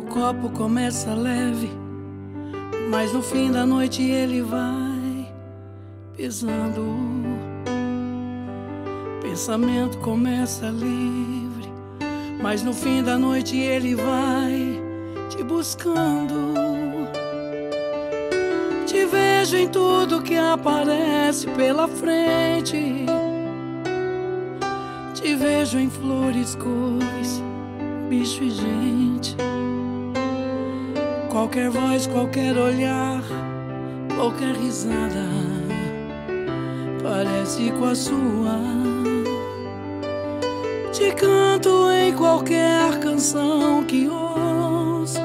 copo começa leve, mas no fim da noite ele vai pesando. Pensamento começa livre, mas no fim da noite ele vai te buscando. Te vejo em tudo que aparece pela frente. Te vejo em flores, cores, bicho e gente. Qualquer voz, qualquer olhar, qualquer risada parece com a sua. Te canto em qualquer canção que ouço.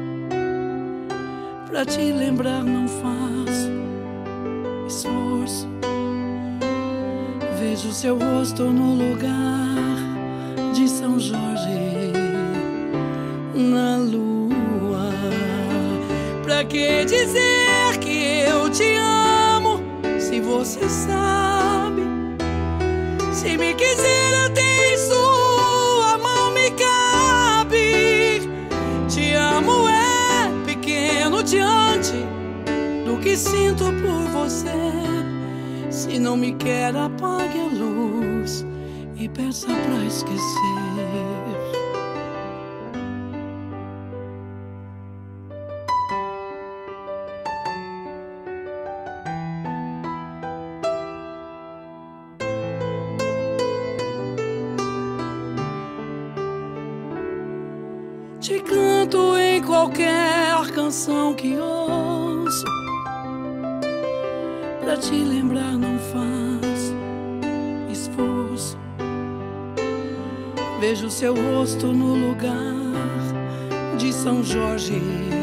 Pra te lembrar não faço esforço. Vejo seu rosto no lugar de São Jorge, na lua. Pra que dizer que eu te amo, se você sabe? Se me quiser até em sua mão me cabe. Te amo é pequeno diante do que sinto por você. Se não me quer, apague a luz e peça pra esquecer. Te canto em qualquer canção que ouço. Pra te lembrar não faço esforço. Vejo seu rosto no lugar de São Jorge,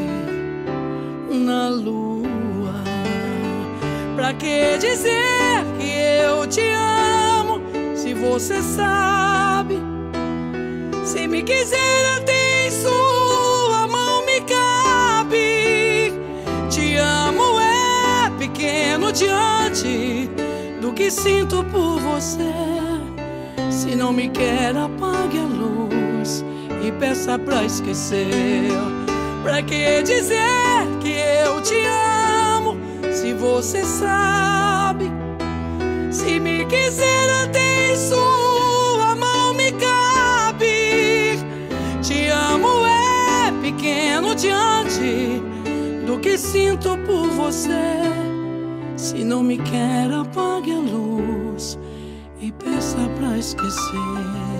na lua. Pra que dizer que eu te amo, se você sabe? Se me quiser até em sua mão me cabe. Te amo é pequeno diante do que sinto por você. Se não me quer, apague a luz e peça pra esquecer. Pra que dizer que eu te amo, se você sabe? Se me quiser até em sua mão me cabe. Te amo é pequeno diante do que sinto por você. Se não me quer, apague a luz e peça pra esquecer.